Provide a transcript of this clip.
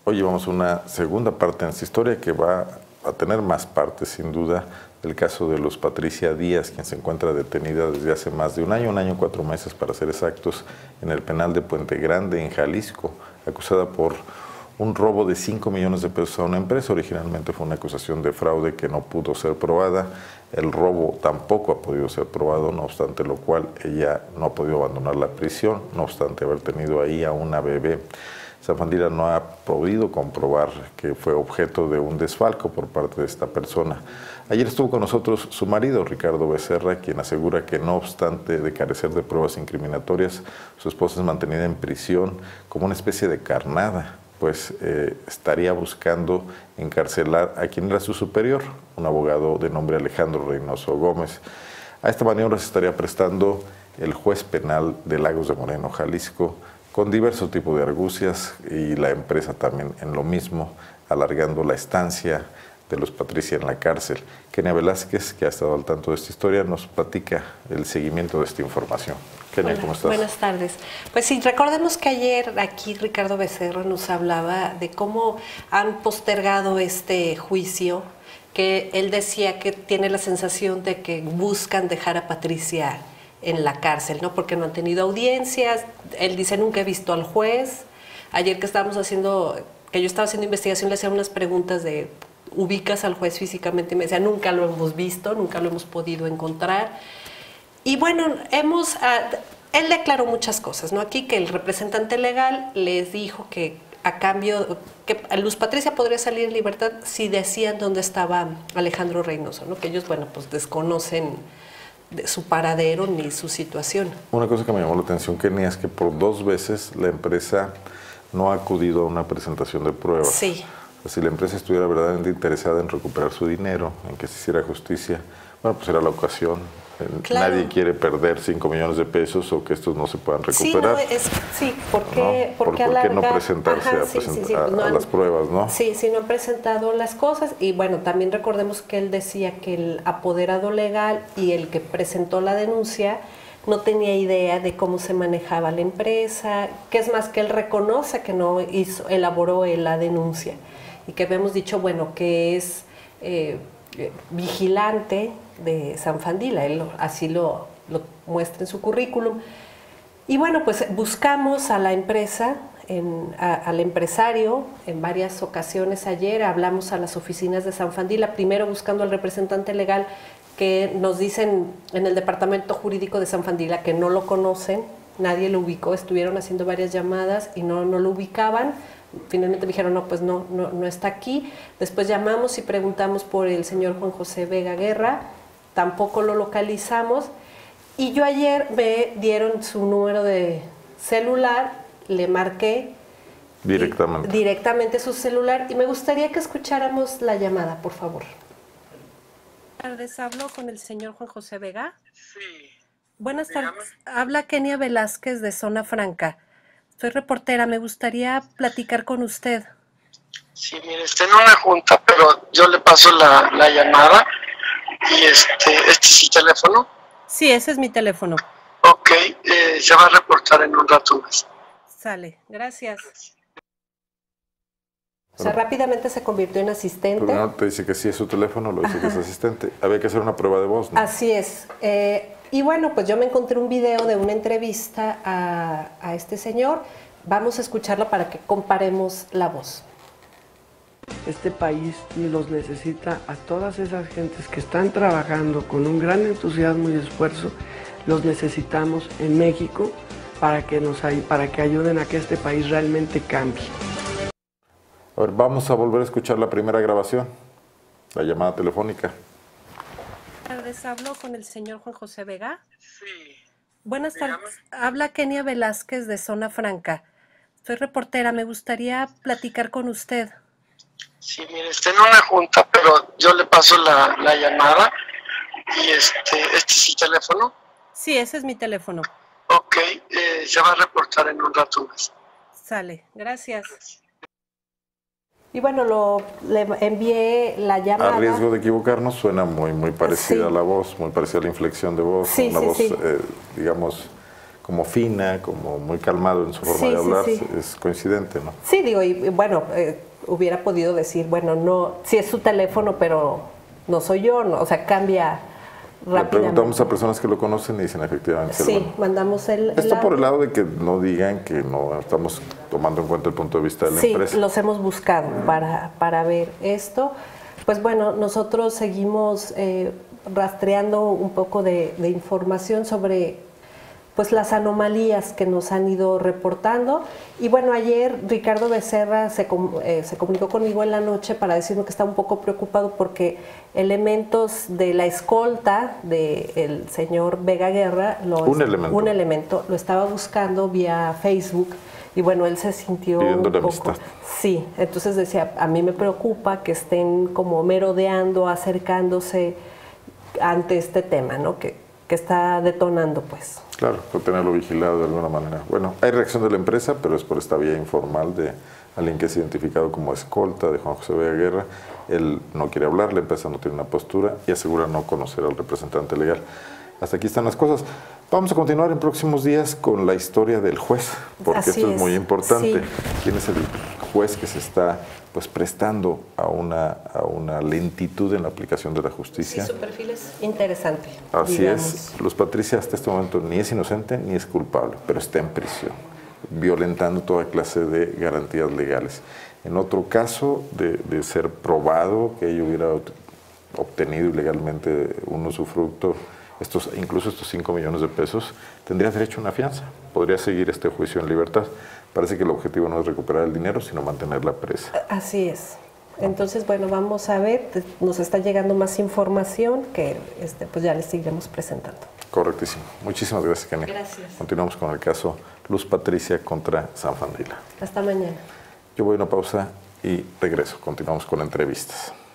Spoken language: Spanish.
Hoy llevamos una segunda parte en esta historia que va a tener más partes, sin duda, del caso de Luz Patricia Díaz, quien se encuentra detenida desde hace más de un año 4 meses para ser exactos, en el penal de Puente Grande, en Jalisco, acusada por un robo de 5 millones de pesos a una empresa. Originalmente fue una acusación de fraude que no pudo ser probada. El robo tampoco ha podido ser probado, no obstante lo cual ella no ha podido abandonar la prisión, no obstante haber tenido ahí a una bebé. Sanfandila no ha podido comprobar que fue objeto de un desfalco por parte de esta persona. Ayer estuvo con nosotros su marido, Ricardo Becerra, quien asegura que no obstante de carecer de pruebas incriminatorias, su esposa es mantenida en prisión como una especie de carnada, pues estaría buscando encarcelar a quien era su superior, un abogado de nombre Alejandro Reynoso Gómez. A esta maniobra se estaría prestando el juez penal de Lagos de Moreno, Jalisco, con diversos tipos de argucias, y la empresa también en lo mismo, alargando la estancia de Luz Patricia en la cárcel. Kenia Velázquez, que ha estado al tanto de esta historia, nos platica el seguimiento de esta información. Kenia, Hola, ¿cómo estás? Buenas tardes. Pues sí, recordemos que ayer aquí Ricardo Becerra nos hablaba de cómo han postergado este juicio, que él decía que tiene la sensación de que buscan dejar a Patricia en la cárcel, ¿no? Porque no han tenido audiencias. Él dice, nunca he visto al juez. Ayer que estábamos haciendo, que yo estaba haciendo investigación, le hacía unas preguntas de, ¿ubicas al juez físicamente? Y me decía, nunca lo hemos visto, nunca lo hemos podido encontrar. Y bueno, él declaró muchas cosas, ¿no? Aquí que el representante legal les dijo que a cambio, que Luz Patricia podría salir en libertad si decían dónde estaba Alejandro Reynoso, ¿no? Que ellos, bueno, pues desconocen de su paradero ni su situación. Una cosa que me llamó la atención, Kenia, es que por 2 veces la empresa no ha acudido a una presentación de pruebas. Sí. O sea, si la empresa estuviera verdaderamente interesada en recuperar su dinero, en que se hiciera justicia, bueno, pues era la ocasión. Claro. Nadie quiere perder 5 millones de pesos o que estos no se puedan recuperar. ¿Por qué, ¿no? ¿Por qué no presentarse a las pruebas, no? Sí, no han presentado las cosas. Y bueno, también recordemos que él decía que el apoderado legal y el que presentó la denuncia no tenía idea de cómo se manejaba la empresa, que es más que él reconoce que no elaboró la denuncia y que habíamos dicho, bueno, que es vigilante de Sanfandila, él así lo muestra en su currículum. Y bueno, pues buscamos a la empresa, al empresario en varias ocasiones. Ayer hablamos a las oficinas de Sanfandila, primero buscando al representante legal, que nos dicen en el departamento jurídico de Sanfandila que no lo conocen, nadie lo ubicó, estuvieron haciendo varias llamadas y no lo ubicaban. Finalmente me dijeron, no, pues no está aquí. Después llamamos y preguntamos por el señor Juan José Vega Guerra, tampoco lo localizamos. Y yo ayer me dieron su número de celular, le marqué directamente su celular y me gustaría que escucháramos la llamada, por favor. Buenas tardes, hablo con el señor Juan José Vega. Sí. Buenas tardes, habla Kenia Velázquez de Zona Franca. Soy reportera, me gustaría platicar con usted. Sí, mire, está en una junta, pero yo le paso la llamada y este es su teléfono. Sí, ese es mi teléfono. Ok, se va a reportar en un rato más. Sale, gracias. O sea, rápidamente se convirtió en asistente. Pero no te dice que sí es su teléfono, lo dice que es asistente. Había que hacer una prueba de voz, ¿no? Así es. Y bueno, pues yo me encontré un video de una entrevista a este señor. Vamos a escucharla para que comparemos la voz. Este país los necesita a todas esas gentes que están trabajando con un gran entusiasmo y esfuerzo. Los necesitamos en México para que ayuden a que este país realmente cambie. A ver, vamos a volver a escuchar la primera grabación, la llamada telefónica. Buenas tardes, hablo con el señor Juan José Vega. Sí. Buenas tardes, habla Kenia Velázquez de Zona Franca. Soy reportera, me gustaría platicar con usted. Sí, mire, está en una junta, pero yo le paso la llamada y este es su teléfono. Sí, ese es mi teléfono. Ok, se va a reportar en un rato más. Sale, gracias. Y bueno, le envié la llamada. A riesgo de equivocarnos, suena muy parecida Sí. a la voz, muy parecida a la inflexión de voz, Sí, una sí, voz, sí. digamos, como fina, como muy calmado en su forma de hablar, es coincidente, ¿no? Sí, digo, y bueno, hubiera podido decir, bueno, no, sí es su teléfono, pero no soy yo, no, o sea, cambia rápidamente. Le preguntamos a personas que lo conocen y dicen efectivamente. Sí, mandamos el Esto por el lado de que no digan que no estamos tomando en cuenta el punto de vista de la empresa. Sí, los hemos buscado para ver esto. Pues bueno, nosotros seguimos rastreando un poco de información sobre pues las anomalías que nos han ido reportando. Y bueno, ayer Ricardo Becerra se comunicó conmigo en la noche para decirme que está un poco preocupado porque elementos de la escolta del señor Vega Guerra, un elemento, lo estaba buscando vía Facebook. Y bueno, él se sintió pidiéndole un poco... amistad. Sí, entonces decía, a mí me preocupa que estén como merodeando, acercándose ante este tema, ¿no? Que está detonando, pues. Claro, por tenerlo vigilado de alguna manera. Bueno, hay reacción de la empresa, pero es por esta vía informal de alguien que es identificado como escolta de Juan José Vega Guerra. Él no quiere hablar, la empresa no tiene una postura y asegura no conocer al representante legal. Hasta aquí están las cosas. Vamos a continuar en próximos días con la historia del juez, porque Así esto es muy importante. Sí. ¿Quién es el juez que se está pues prestando a una lentitud en la aplicación de la justicia? Sí, su perfil es interesante. Así digamos. es. Luz Patricia hasta este momento ni es inocente ni es culpable, pero está en prisión, violentando toda clase de garantías legales. En otro caso, de ser probado que ella hubiera obtenido ilegalmente un usufructo, incluso estos 5 millones de pesos, tendría derecho a una fianza. Podría seguir este juicio en libertad. Parece que el objetivo no es recuperar el dinero, sino mantenerla presa. Así es. Entonces, bueno, vamos a ver, nos está llegando más información que pues ya les seguiremos presentando. Correctísimo. Muchísimas gracias, Kenia. Gracias. Continuamos con el caso Luz Patricia contra Sanfandila. Hasta mañana. Yo voy a una pausa y regreso. Continuamos con entrevistas.